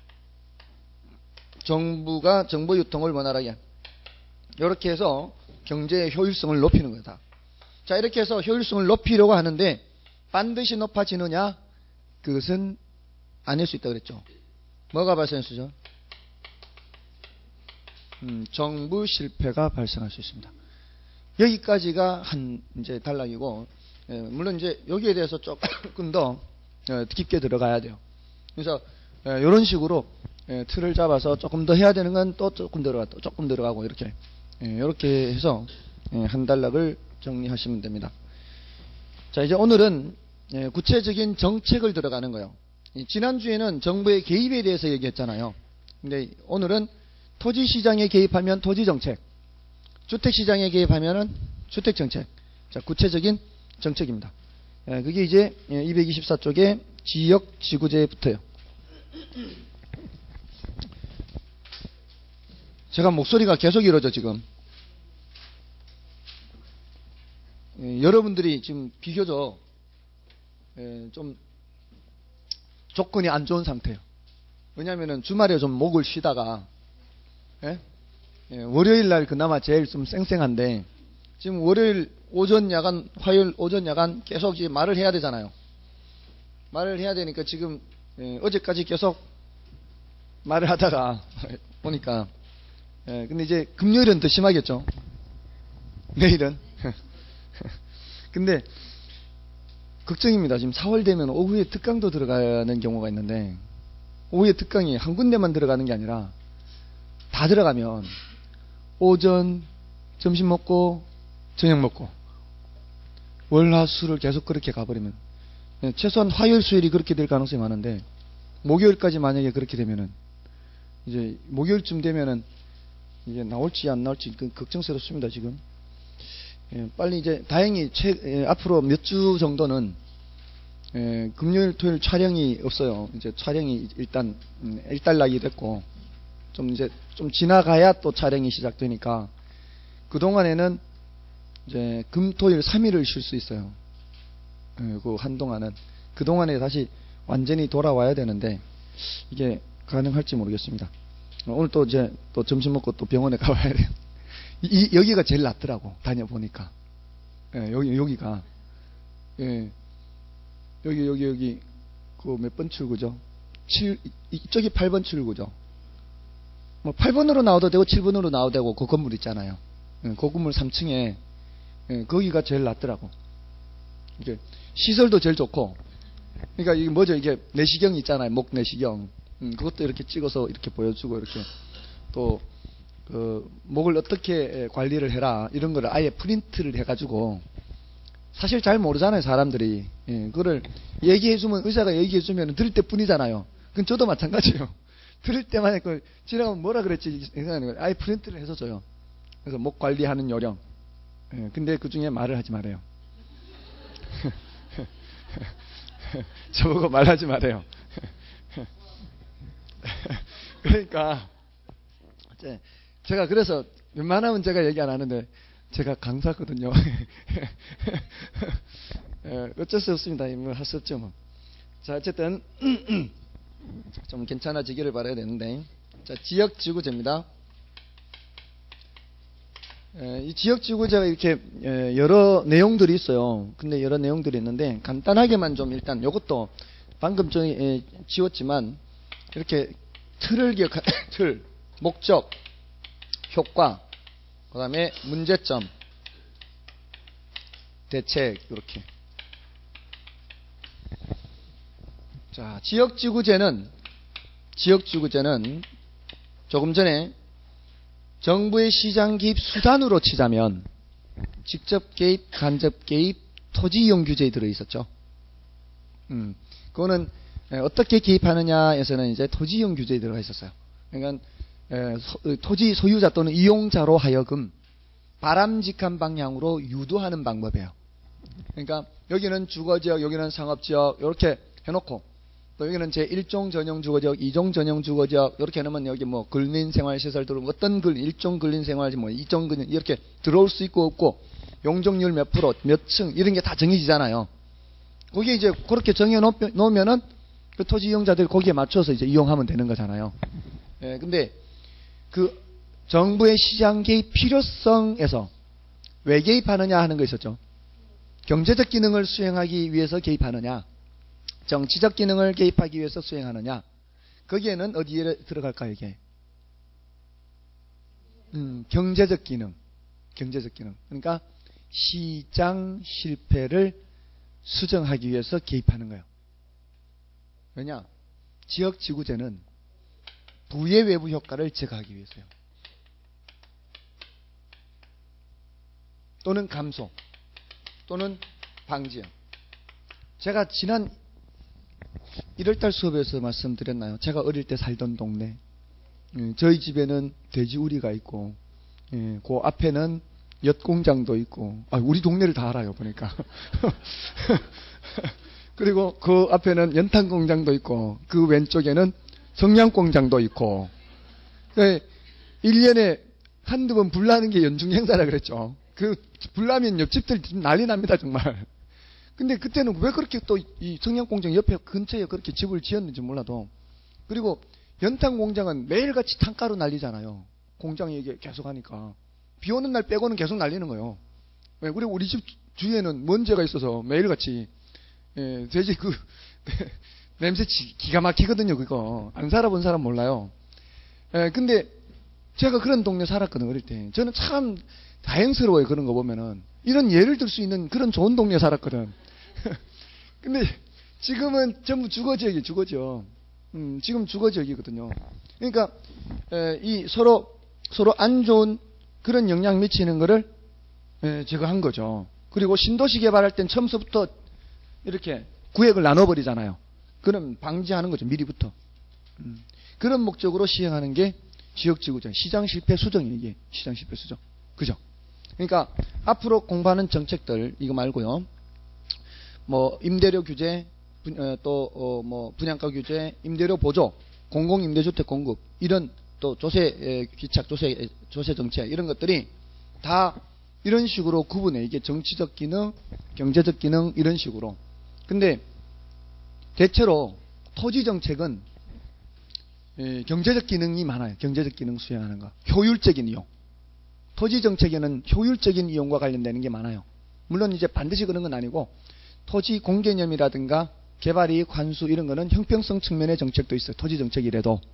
정부가 정보 유통을 원활하게. 이렇게 해서 경제의 효율성을 높이는 거다. 자, 이렇게 해서 효율성을 높이려고 하는데 반드시 높아지느냐? 그것은 아닐 수 있다 그랬죠. 뭐가 발생할 수 있죠? 정부 실패가 발생할 수 있습니다. 여기까지가 이제 단락이고, 물론 이제 여기에 대해서 조금 더 깊게 들어가야 돼요. 그래서 이런 식으로 틀을 잡아서 조금 더 해야 되는 건 또 조금 들어가고 이렇게 해서 한 단락을 정리하시면 됩니다. 자, 이제 오늘은 구체적인 정책을 들어가는 거예요. 지난주에는 정부의 개입에 대해서 얘기했잖아요. 근데 오늘은 토지시장에 개입하면 토지정책, 주택시장에 개입하면 주택정책. 자, 구체적인 정책입니다. 그게 이제 224쪽에 지역지구제에 붙어요. 제가 목소리가 계속 이러죠, 지금. 여러분들이 지금 비교적 좀 조건이 안 좋은 상태예요. 왜냐하면 주말에 좀 목을 쉬다가 월요일 날 그나마 제일 좀 쌩쌩한데 지금 월요일 오전 야간, 화요일 오전 야간 계속 이제 말을 해야 되잖아요. 말을 해야 되니까 지금 어제까지 계속 말을 하다가 보니까 근데 이제 금요일은 더 심하겠죠. 내일은. 근데 걱정입니다. 지금 4월 되면 오후에 특강도 들어가는 경우가 있는데 오후에 특강이 한 군데만 들어가는 게 아니라 다 들어가면 오전 점심 먹고 저녁 먹고 월화수를 계속 그렇게 가버리면 최소한 화요일 수요일이 그렇게 될 가능성이 많은데 목요일까지 만약에 그렇게 되면은 이제 목요일쯤 되면은 이게 나올지 안 나올지 걱정스럽습니다. 지금 빨리 이제 다행히 앞으로 몇 주 정도는 금요일 토요일 촬영이 없어요. 이제 촬영이 일단 일단락이 됐고 좀 이제 좀 지나가야 또 촬영이 시작되니까 그동안에는 이제 금 토일 3일을 쉴 수 있어요. 그 한동안은 그동안에 다시 완전히 돌아와야 되는데 이게 가능할지 모르겠습니다. 오늘 또 이제 또 점심 먹고 또 병원에 가봐야 돼요. 여기가 제일 낫더라고 다녀보니까. 여기가 여기 그 몇 번 출구죠? 이쪽이 8번 출구죠. 뭐 8번으로 나와도 되고 7번으로 나와도 되고 그 건물 있잖아요. 그 건물 3층에 거기가 제일 낫더라고. 이게 시설도 제일 좋고. 그러니까 이게 뭐죠? 이게 내시경 있잖아요. 목 내시경. 그것도 이렇게 찍어서 이렇게 보여주고 이렇게 또 그 목을 어떻게 관리를 해라 이런 거를 아예 프린트를 해가지고 사실 잘 모르잖아요 사람들이. 그거를 얘기해주면 의사가 얘기해주면 들을 때뿐이잖아요. 그건 저도 마찬가지예요. 들을 때만 그 지나가면 뭐라 그랬지 생각하는 거예요. 아예 프린트를 해서 줘요. 그래서 목 관리하는 요령. 근데 그 중에 말을 하지 말아요. 저보고 말하지 말아요. 그러니까 제가 그래서 웬만하면 제가 얘기 안 하는데 제가 강사거든요. 어쩔 수 없습니다. 뭐 할 수 없죠 뭐. 자 어쨌든 좀 괜찮아지기를 바라야 되는데, 자 지역지구제입니다. 이 지역지구제가 이렇게 여러 내용들이 있어요. 근데 여러 내용들이 있는데 간단하게만 좀 일단 이것도 방금 전에 지웠지만 이렇게 틀을 기억하 틀, 목적, 효과, 그 다음에 문제점, 대책 이렇게. 자 지역지구제는 조금 전에 정부의 시장 개입 수단으로 치자면 직접 개입, 간접 개입, 토지 이용 규제에 들어 있었죠. 그거는 어떻게 개입하느냐에서는 이제 토지 이용 규제에 들어가 있었어요. 그러니까 토지 소유자 또는 이용자로 하여금 바람직한 방향으로 유도하는 방법이에요. 그러니까 여기는 주거지역, 여기는 상업지역 이렇게 해놓고 또 여기는 제1종 전용 주거지역, 2종 전용 주거지역 이렇게 해놓으면 여기 뭐 근린생활시설 들어오면 어떤 1종 근린생활지 뭐 2종 근린 이렇게 들어올 수 있고 없고 용적률 몇 프로, 몇 층 이런 게 다 정해지잖아요. 거기에 이제 그렇게 정해 놓으면은 그 토지 이용자들이 거기에 맞춰서 이제 이용하면 되는 거잖아요. 근데 그 정부의 시장 개입 필요성에서 왜 개입하느냐 하는 거 있었죠. 경제적 기능을 수행하기 위해서 개입하느냐, 정치적 기능을 개입하기 위해서 수행하느냐. 거기에는 어디에 들어갈까요, 이게? 경제적 기능. 그러니까 시장 실패를 수정하기 위해서 개입하는 거예요. 왜냐? 지역지구제는 부의 외부 효과를 제거하기 위해서요. 또는 감소, 또는 방지요. 제가 지난 1월달 수업에서 말씀드렸나요? 제가 어릴 때 살던 동네. 저희 집에는 돼지우리가 있고, 그 앞에는 엿공장도 있고, 우리 동네를 다 알아요, 보니까. 그리고 그 앞에는 연탄공장도 있고, 그 왼쪽에는 성냥공장도 있고, 1년에 한두 번 불나는 게 연중행사라 그랬죠. 그 불나면 옆집들 난리 납니다, 정말. 근데 그때는 왜 그렇게 또 이 성냥공장 옆에 근처에 그렇게 집을 지었는지 몰라도. 그리고 연탄공장은 매일같이 탄가루 날리잖아요. 공장이 이게 계속 하니까. 비 오는 날 빼고는 계속 날리는 거예요. 그리고 우리 집 주위에는 먼지가 있어서 매일같이, 돼지 냄새 기가 막히거든요, 그거. 안 살아본 사람 몰라요. 근데 제가 그런 동네 살았거든요, 어릴 때. 저는 참 다행스러워요, 그런 거 보면은. 이런 예를 들 수 있는 그런 좋은 동네 살았거든. 근데 지금은 전부 주거지역이에요, 주거지역. 지금 주거지역이거든요. 그러니까, 이 서로 안 좋은 그런 영향 미치는 거를, 제거한 거죠. 그리고 신도시 개발할 땐 처음부터 이렇게 구역을 나눠버리잖아요. 그럼 방지하는 거죠, 미리부터. 그런 목적으로 시행하는 게 지역지구제, 시장 실패 수정이에요, 이게. 시장 실패 수정. 그죠? 그러니까 앞으로 공부하는 정책들 이거 말고요. 뭐 임대료 규제, 또 뭐 분양가 규제, 임대료 보조, 공공임대주택 공급 이런 또 조세 기착 조세 정책 이런 것들이 다 이런 식으로 구분해. 이게 정치적 기능, 경제적 기능 이런 식으로. 근데 대체로 토지 정책은 경제적 기능이 많아요. 경제적 기능 수행하는 거, 효율적인 이용. 토지 정책에는 효율적인 이용과 관련되는 게 많아요. 물론 이제 반드시 그런 건 아니고 토지 공개념이라든가 개발이익 환수 이런 거는 형평성 측면의 정책도 있어요. 토지 정책이라도.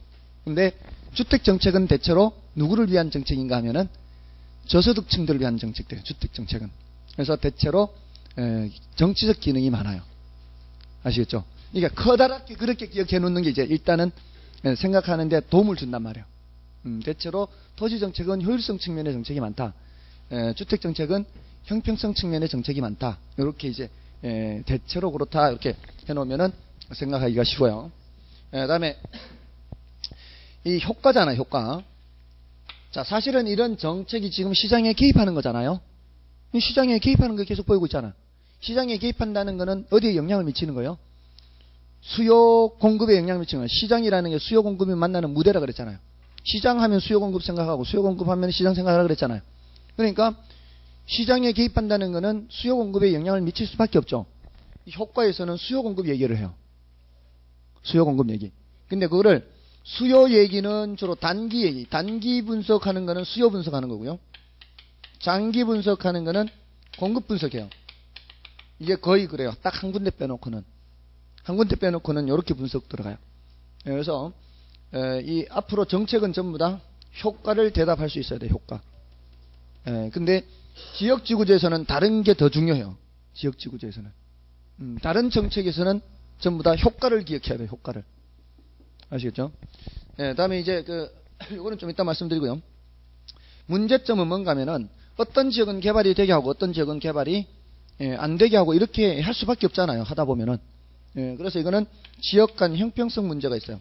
근데 주택 정책은 대체로 누구를 위한 정책인가 하면은 저소득층들을 위한 정책들, 주택 정책은. 그래서 대체로 정치적 기능이 많아요. 아시겠죠? 그러니까 커다랗게 그렇게 기억해 놓는 게 이제 일단은 생각하는데 도움을 준단 말이에요. 대체로 토지 정책은 효율성 측면의 정책이 많다. 주택 정책은 형평성 측면의 정책이 많다. 이렇게 이제 대체로 그렇다 이렇게 해놓으면은 생각하기가 쉬워요. 그다음에 이 효과잖아요, 효과. 자, 사실은 이런 정책이 지금 시장에 개입하는 거잖아요. 이 시장에 개입하는 거 계속 보이고 있잖아. 시장에 개입한다는 거는 어디에 영향을 미치는 거예요? 수요 공급에 영향을 미치는 거예요. 시장이라는 게 수요 공급이 만나는 무대라 그랬잖아요. 시장 하면 수요 공급 생각하고 수요 공급 하면 시장 생각하라 그랬잖아요. 그러니까 시장에 개입한다는 거는 수요 공급에 영향을 미칠 수밖에 없죠. 이 효과에서는 수요 공급 얘기를 해요. 수요 공급 얘기. 근데 그거를 수요 얘기는 주로 단기 얘기, 단기 분석하는 거는 수요 분석하는 거고요. 장기 분석하는 거는 공급 분석해요. 이게 거의 그래요. 딱 한 군데 빼놓고는. 한 군데 빼놓고는 이렇게 분석 들어가요. 그래서 이 앞으로 정책은 전부 다 효과를 대답할 수 있어야 돼요. 효과. 근데 지역지구제에서는 다른 게 더 중요해요. 지역지구제에서는. 다른 정책에서는 전부 다 효과를 기억해야 돼요. 효과를. 아시겠죠? 다음에 이제 이거는 좀 이따 말씀드리고요. 문제점은 뭔가 하면은 어떤 지역은 개발이 되게 하고 어떤 지역은 개발이 안 되게 하고 이렇게 할 수밖에 없잖아요. 하다 보면은. 그래서 이거는 지역 간 형평성 문제가 있어요.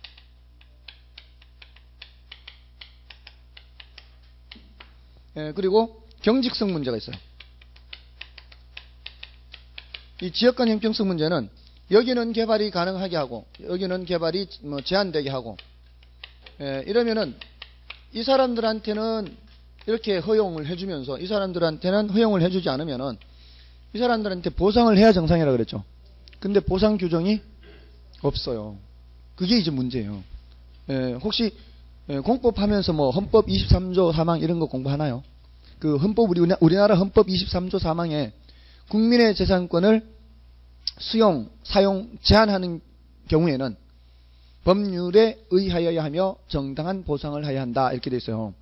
그리고 경직성 문제가 있어요. 이 지역 간 형평성 문제는 여기는 개발이 가능하게 하고 여기는 개발이 제한되게 하고 이러면은 이 사람들한테는 이렇게 허용을 해주면서 이 사람들한테는 허용을 해주지 않으면은 이 사람들한테 보상을 해야 정상이라 그랬죠. 근데 보상 규정이 없어요. 그게 이제 문제예요. 혹시 공법하면서 뭐 헌법 23조 4망 이런 거 공부하나요? 그 헌법 우리나라 헌법 23조 4망에 국민의 재산권을 수용, 사용, 제한하는 경우에는 법률에 의하여야 하며 정당한 보상을 해야 한다 이렇게 돼 있어요.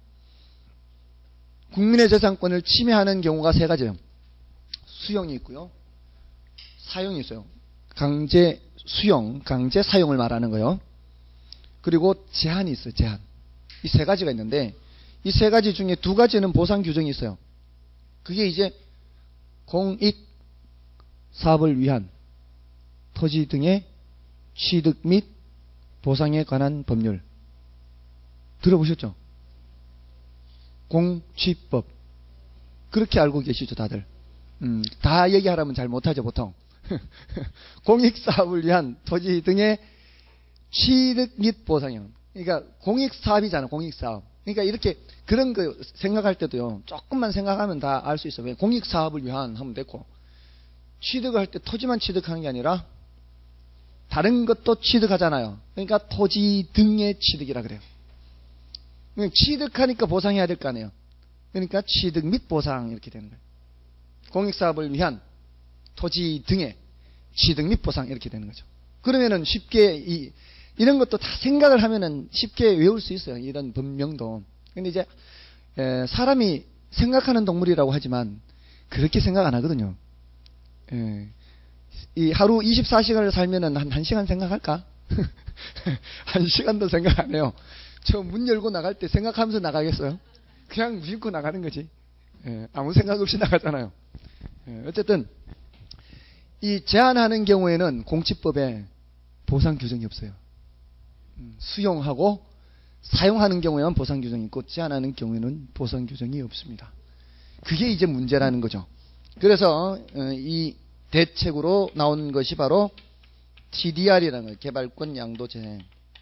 국민의 재산권을 침해하는 경우가 세 가지예요. 수용이 있고요. 사용이 있어요. 강제 수용, 강제 사용을 말하는 거예요. 그리고 제한이 있어요. 제한. 이 세 가지가 있는데 이 세 가지 중에 두 가지는 보상 규정이 있어요. 그게 이제 공익 사업을 위한 토지 등의 취득 및 보상에 관한 법률. 들어보셨죠? 공취법. 그렇게 알고 계시죠, 다들? 다 얘기하라면 잘 못하죠, 보통. 공익사업을 위한 토지 등의 취득 및 보상형. 그러니까 공익사업이잖아, 공익사업. 그러니까 이렇게 그런 거 생각할 때도요, 조금만 생각하면 다 알 수 있어요. 왜 공익사업을 위한 하면 됐고, 취득을 할 때 토지만 취득하는 게 아니라 다른 것도 취득하잖아요. 그러니까 토지 등의 취득이라 그래요. 취득하니까 보상해야 될 거 아니에요. 그러니까 취득 및 보상 이렇게 되는 거예요. 공익사업을 위한 토지 등의 취득 및 보상 이렇게 되는 거죠. 그러면은 쉽게 이런 것도 다 생각을 하면은 쉽게 외울 수 있어요. 이런 법명도. 근데 이제 사람이 생각하는 동물이라고 하지만 그렇게 생각 안 하거든요. 이 하루 24시간을 살면은 한 1시간 생각할까? 1시간도 생각 안 해요. 저 문 열고 나갈 때 생각하면서 나가겠어요? 그냥 무심코 나가는 거지. 아무 생각 없이 나가잖아요. 어쨌든 이 제한하는 경우에는 공치법에 보상 규정이 없어요. 수용하고 사용하는 경우에는 보상 규정이 있고 제한하는 경우에는 보상 규정이 없습니다. 그게 이제 문제라는 거죠. 그래서 이 대책으로 나온 것이 바로 TDR이라는 거예요. 개발권 양도제.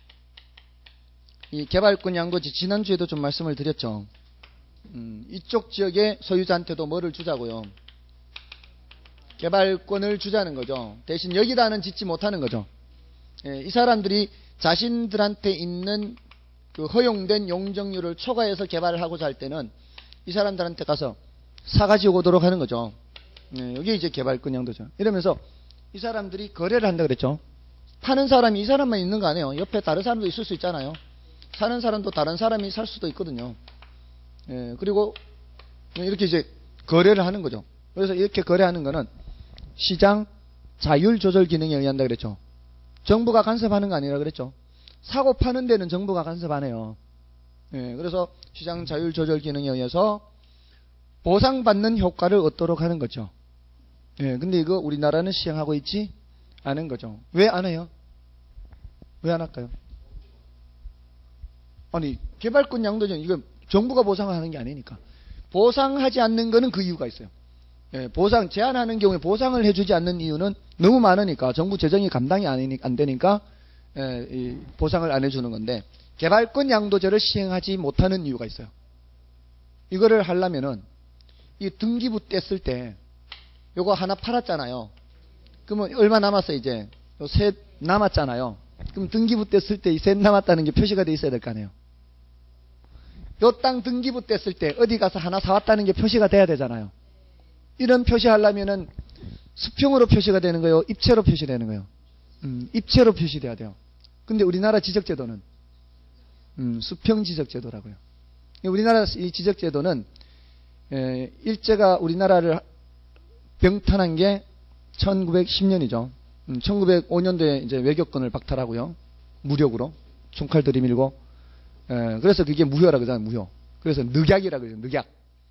이 개발권 양도제 지난주에도 좀 말씀을 드렸죠. 이쪽 지역의 소유자한테도 뭐를 주자고요? 개발권을 주자는 거죠. 대신 여기다는 짓지 못하는 거죠. 이 사람들이 자신들한테 있는 그 허용된 용적률을 초과해서 개발을 하고자 할 때는 이 사람들한테 가서 사가지고 오도록 하는 거죠. 여기 이제 개발권 양도죠. 이러면서 이 사람들이 거래를 한다 그랬죠. 파는 사람이 이 사람만 있는 거 아니에요. 옆에 다른 사람도 있을 수 있잖아요. 사는 사람도 다른 사람이 살 수도 있거든요. 예, 그리고 이렇게 이제 거래를 하는 거죠. 그래서 이렇게 거래하는 거는 시장 자율 조절 기능에 의한다 그랬죠. 정부가 간섭하는 거 아니라 그랬죠. 사고 파는 데는 정부가 간섭 안 해요. 예, 그래서 시장 자율 조절 기능에 의해서 보상받는 효과를 얻도록 하는 거죠. 예, 근데 이거 우리나라는 시행하고 있지 않은 거죠. 왜 안 해요? 왜 안 할까요? 아니, 개발권 양도전, 이거 정부가 보상하는 게 아니니까. 보상하지 않는 거는 그 이유가 있어요. 예, 보상, 제한하는 경우에 보상을 해주지 않는 이유는 너무 많으니까, 정부 재정이 감당이 안 되니까, 이 보상을 안 해주는 건데, 개발권 양도제를 시행하지 못하는 이유가 있어요. 이거를 하려면은, 이 등기부 뗐을 때, 요거 하나 팔았잖아요. 그러면 얼마 남았어요, 이제? 요 셋 남았잖아요. 그럼 등기부 뗐을 때 이 셋 남았다는 게 표시가 돼 있어야 될 거 아니에요. 요 땅 등기부 뗐을 때 어디 가서 하나 사왔다는 게 표시가 돼야 되잖아요. 이런 표시하려면은 수평으로 표시가 되는 거예요? 입체로 표시되는 거예요? 입체로 표시돼야 돼요. 근데 우리나라 지적제도는 수평 지적제도라고요. 우리나라 이 지적제도는 일제가 우리나라를 병탄한 게 1910년이죠. 1905년도에 이제 외교권을 박탈하고요. 무력으로 총칼 들이밀고. 그래서 그게 무효라 그러잖아요. 무효. 그래서 늑약이라 그러죠. 늑약.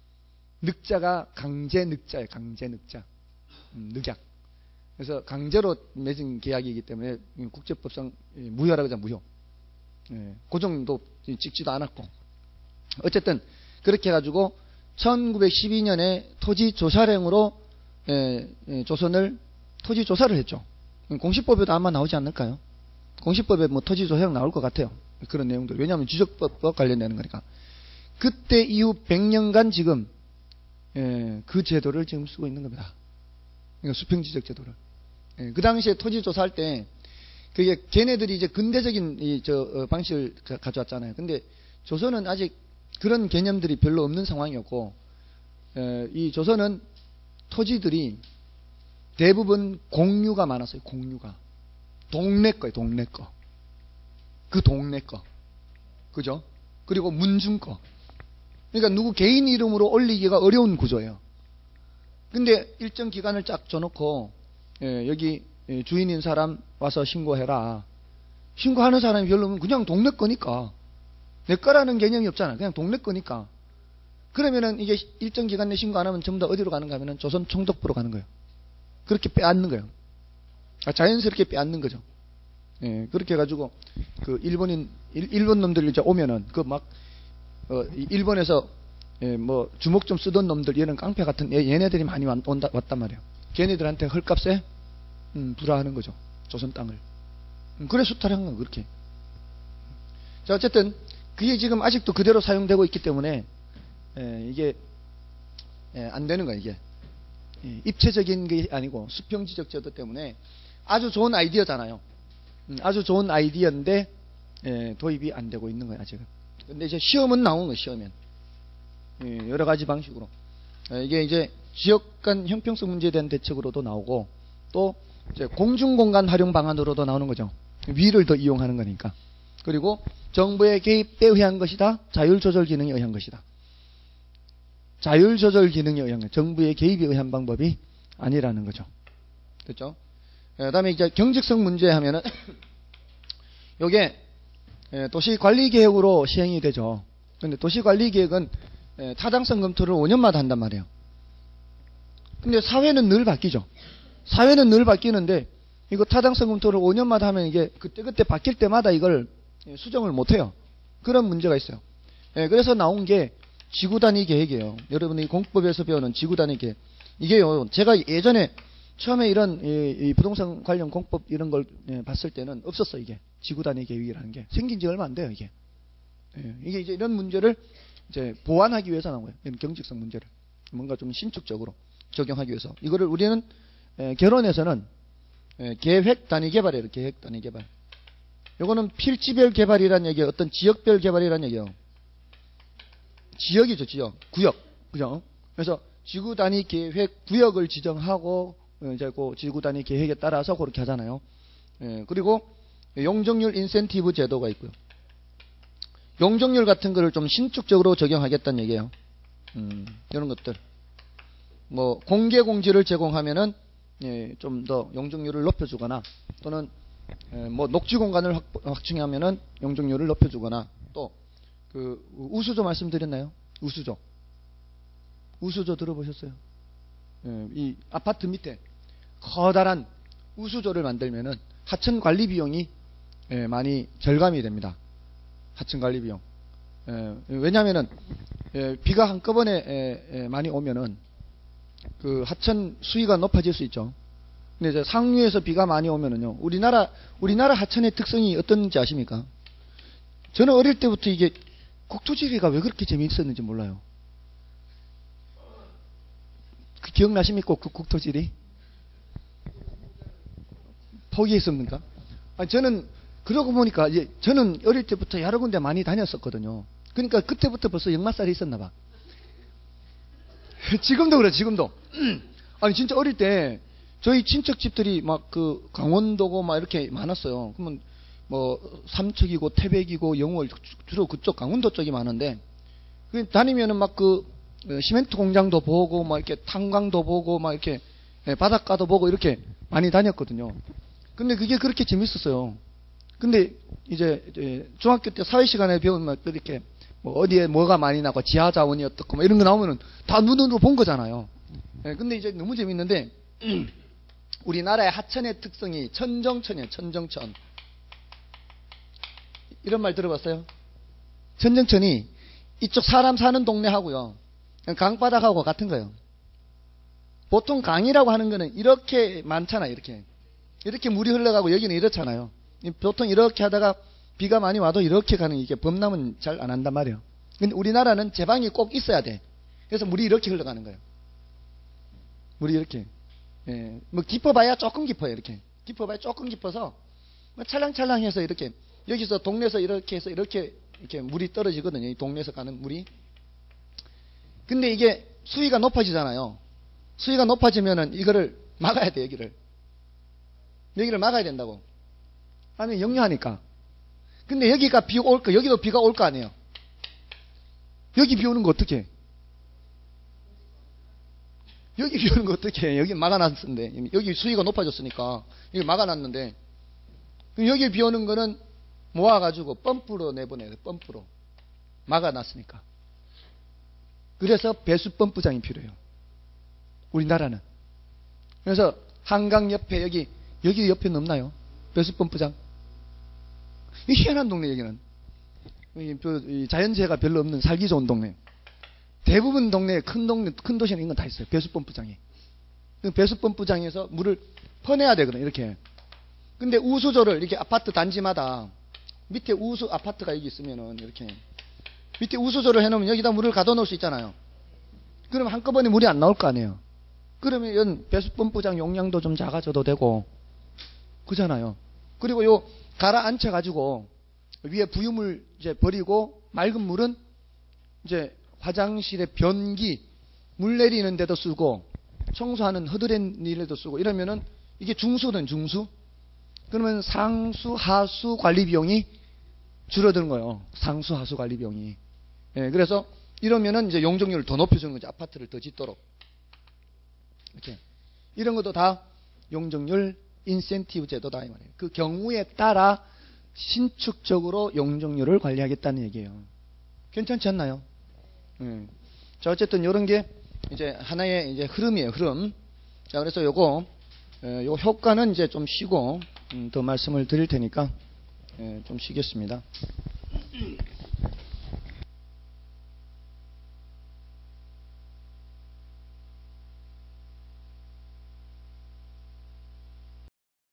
늑자가 강제 늑자예요. 강제 늑자. 늑약. 그래서 강제로 맺은 계약이기 때문에 국제법상 무효라 그러잖아요. 무효. 고정도 찍지도 않았고. 어쨌든 그렇게 해가지고 1912년에 토지조사령으로 조선을 토지조사를 했죠. 공시법에도 아마 나오지 않을까요? 공시법에 뭐 토지조사령 나올 것 같아요. 그런 내용들. 왜냐하면 지적법과 관련되는 거니까. 그때 이후 100년간 지금 그 제도를 지금 쓰고 있는 겁니다. 그러니까 수평지적 제도를. 그 당시에 토지조사할 때 그게 걔네들이 이제 근대적인 방식을 가져왔잖아요. 근데 조선은 아직 그런 개념들이 별로 없는 상황이었고, 이 조선은 토지들이 대부분 공유가 많았어요. 공유가. 동네 거예요. 동네 거. 그 동네 거. 그죠? 그리고 문중 거. 그러니까 누구 개인 이름으로 올리기가 어려운 구조예요. 근데 일정 기간을 쫙 줘놓고 여기 주인인 사람 와서 신고해라. 신고하는 사람이 별로 없으면 그냥 동네 거니까. 내 거라는 개념이 없잖아. 그냥 동네 거니까. 그러면은 이게 일정 기간 내 신고 안 하면 전부 다 어디로 가는가 하면은 조선 총독부로 가는 거예요. 그렇게 빼앗는 거예요. 자연스럽게 빼앗는 거죠. 그렇게 해가지고 그 일본 놈들 이제 오면은 그 막 일본에서 뭐 주먹 좀 쓰던 놈들 얘는 깡패 같은 얘네들이 많이 왔단 말이에요. 걔네들한테 헐값에 불화하는 거죠. 조선 땅을. 그래 수탈한 건 그렇게. 자, 어쨌든 그게 지금 아직도 그대로 사용되고 있기 때문에 이게 안 되는 거예요. 이게 입체적인 게 아니고 수평지적 제도 때문에 아주 좋은 아이디어잖아요. 아주 좋은 아이디어인데 도입이 안 되고 있는 거예요. 아직은. 근데 이제 시험은 나오는 거예요. 시험엔 여러 가지 방식으로 이게 이제 지역 간 형평성 문제에 대한 대책으로도 나오고 또 이제 공중공간 활용 방안으로도 나오는 거죠. 위를 더 이용하는 거니까. 그리고 정부의 개입에 의한 것이다. 자율조절 기능에 의한 것이다. 자율조절 기능에 의한 것. 정부의 개입에 의한 방법이 아니라는 거죠. 됐죠? 그 다음에 이제 경직성 문제 하면은 요게 도시관리계획으로 시행이 되죠. 근데 도시관리계획은 타당성 검토를 5년마다 한단 말이에요. 근데 사회는 늘 바뀌죠. 사회는 늘 바뀌는데 이거 타당성 검토를 5년마다 하면 이게 그때 바뀔 때마다 이걸 수정을 못해요. 그런 문제가 있어요. 그래서 나온 게 지구단위 계획이에요. 여러분이 공법에서 배우는 지구단위 계획. 이게요, 제가 예전에 처음에 이런 이 부동산 관련 공법 이런 걸 봤을 때는 없었어. 이게 지구단위 계획이라는 게 생긴 지 얼마 안 돼요. 이게 이게 이제 이런 문제를 이제 보완하기 위해서 나온 거예요. 이런 경직성 문제를 뭔가 좀 신축적으로 적용하기 위해서 이거를 우리는 결혼에서는 계획 단위 개발이에요. 계획 단위 개발. 요거는 필지별 개발이란 얘기예요. 어떤 지역별 개발이란 얘기예요. 지역이죠. 지역. 구역. 그죠? 그래서 지구 단위 계획 구역을 지정하고 이제 그 지구 단위 계획에 따라서 그렇게 하잖아요. 그리고 용적률 인센티브 제도가 있고요. 용적률 같은 거를 좀 신축적으로 적용하겠다는 얘기예요. 이런 것들. 뭐 공개 공지를 제공하면은 예, 좀 더 용적률을 높여주거나 또는 뭐 녹지 공간을 확충하면은 용적률을 높여주거나 또 그 우수조 말씀드렸나요? 우수조 들어보셨어요? 예, 이 아파트 밑에 커다란 우수조를 만들면은 하천 관리 비용이 예, 많이 절감이 됩니다. 하천 관리 비용. 왜냐하면은 비가 한꺼번에 많이 오면은 그 하천 수위가 높아질 수 있죠. 근데 이제 상류에서 비가 많이 오면은요, 우리나라 하천의 특성이 어떤지 아십니까? 저는 어릴 때부터 이게 국토지리가 왜 그렇게 재미있었는지 몰라요. 그 기억나십니까? 그 국토지리? 포기했습니까? 아니, 저는 그러고 보니까 이제 저는 어릴 때부터 여러 군데 많이 다녔었거든요. 그러니까 그때부터 벌써 역마살이 있었나 봐. 지금도 그래, 지금도. 아니, 진짜 어릴 때 저희 친척집들이 막 그 강원도고 막 이렇게 많았어요. 그러면 뭐 삼척이고 태백이고 영월 주로 그쪽 강원도 쪽이 많은데 다니면은 막 그 시멘트 공장도 보고 막 이렇게 탄광도 보고 막 이렇게 바닷가도 보고 이렇게 많이 다녔거든요. 근데 그게 그렇게 재밌었어요. 근데 이제 중학교 때 사회 시간에 배우면 이렇게 뭐 어디에 뭐가 많이 나고 지하 자원이 어떻고 뭐 이런 거 나오면은 다 눈으로 본 거잖아요. 근데 이제 너무 재밌는데 우리나라의 하천의 특성이 천정천이에요. 천정천. 이런 말 들어봤어요? 천정천이 이쪽 사람 사는 동네하고요, 강바닥하고 같은 거예요. 보통 강이라고 하는 거는 이렇게 많잖아요. 이렇게 물이 흘러가고 여기는 이렇잖아요. 보통 이렇게 하다가 비가 많이 와도 이렇게 가는, 이게 범람은 잘 안 한단 말이에요. 근데 우리나라는 제방이 꼭 있어야 돼. 그래서 물이 이렇게 흘러가는 거예요. 물이 이렇게. 예, 뭐 깊어봐야 조금 깊어요. 이렇게 깊어봐야 조금 깊어서 뭐 찰랑찰랑해서 이렇게 여기서 동네에서 이렇게 해서 이렇게 물이 떨어지거든요. 이 동네에서 가는 물이. 근데 이게 수위가 높아지잖아요. 수위가 높아지면은 이거를 막아야 돼. 여기를 막아야 된다고. 아니, 역류하니까. 근데 여기가 비가 올 거, 여기도 비가 올 거 아니에요. 여기 비 오는 거 어떻게? 여기 비 오는 거 어떻게 해? 여기 막아놨는데, 여기 수위가 높아졌으니까 여기 막아놨는데, 그럼 여기 비 오는 거는 모아가지고 펌프로 내보내요. 펌프로 막아놨으니까. 그래서 배수 펌프장이 필요해요. 우리나라는. 그래서 한강 옆에 여기 옆에는 없나요? 배수 펌프장. 이 희한한 동네, 여기는. 자연재해가 별로 없는 살기 좋은 동네. 대부분 동네에 큰 도시는 이건 다 있어요. 배수 펌프장이. 배수 펌프장에서 물을 퍼내야 되거든요. 이렇게. 근데 우수조를 이렇게 아파트 단지마다 밑에 우수 아파트가 여기 있으면은 이렇게 밑에 우수조를 해놓으면 여기다 물을 가둬놓을 수 있잖아요. 그러면 한꺼번에 물이 안 나올 거 아니에요. 그러면 배수 펌프장 용량도 좀 작아져도 되고 그잖아요. 그리고 요 가라앉혀 가지고 위에 부유물 이제 버리고 맑은 물은 이제 화장실에 변기 물 내리는 데도 쓰고 청소하는 허드렛 일에도 쓰고 이러면은 이게 중수는 중수. 그러면 상수 하수 관리 비용이 줄어드는 거예요. 상수 하수 관리 비용이. 예, 그래서 이러면은 이제 용적률을 더 높여주는 거죠. 아파트를 더 짓도록. 이렇게 이런 것도 다 용적률 인센티브 제도다 이 말이에요. 그 경우에 따라 신축적으로 용적률을 관리하겠다는 얘기예요. 괜찮지 않나요? 자, 어쨌든 이런 게 이제 하나의 이제 흐름이에요. 흐름. 자, 그래서 요 효과는 이제 좀 쉬고 더 말씀을 드릴 테니까 좀 쉬겠습니다.